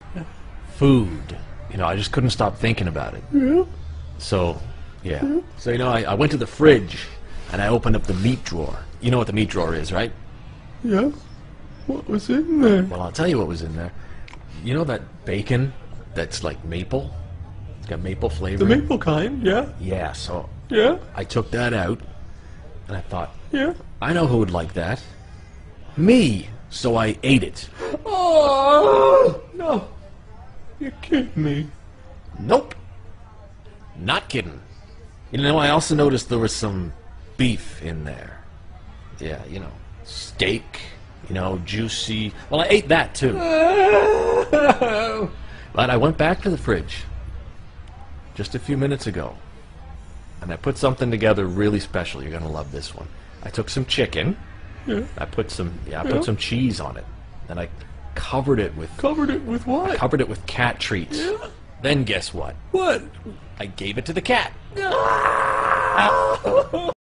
Food. You know, I just couldn't stop thinking about it. Yeah. So, yeah. So, you know, I went to the fridge and I opened up the meat drawer. You know what the meat drawer is, right? Yeah. What was in there? Well, I'll tell you what was in there. You know that bacon that's like maple? It's got maple flavor. The maple kind, yeah. Yeah, so Yeah. I took that out and I thought, Yeah. I know who would like that. Me. So I ate it. Oh, no. You're kidding me. Nope. Not kidding. You know, I also noticed there was some beef in there. Yeah, you know, steak, you know, juicy. Well, I ate that too. But I went back to the fridge just a few minutes ago, and I put something together really special. You're gonna love this one. I took some chicken. Yeah. I put some cheese on it. Then I covered it with Covered it with what? cat treats. Yeah. Then guess what? What? I gave it to the cat.